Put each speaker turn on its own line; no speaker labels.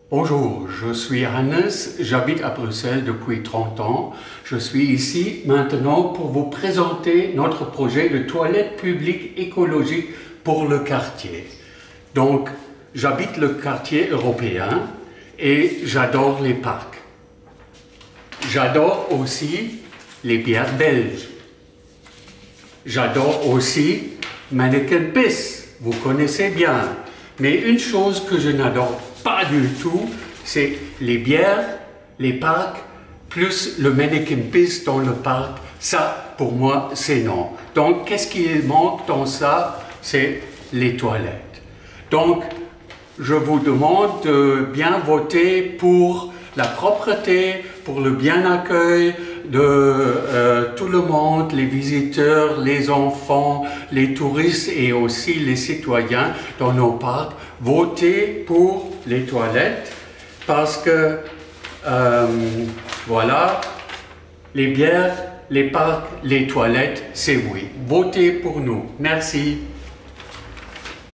Bonjour, je suis Hannes, j'habite à Bruxelles depuis 30 ans. Je suis ici maintenant pour vous présenter notre projet de toilette publique écologique pour le quartier. Donc, j'habite le quartier européen et j'adore les parcs. J'adore aussi les bières belges. J'adore aussi Manneken Pis, vous connaissez bien. Mais une chose que je n'adore pas du tout, c'est les bières, les parcs, plus le Manneken Pis dans le parc. Ça, pour moi, c'est non. Donc, qu'est-ce qui manque dans ça? C'est les toilettes. Donc, je vous demande de bien voter pour la propreté, pour le bien accueil de tout le monde, les visiteurs, les enfants, les touristes et aussi les citoyens dans nos parcs. Votez pour les toilettes parce que, voilà, les bières, les parcs, les toilettes, c'est oui. Votez pour nous. Merci.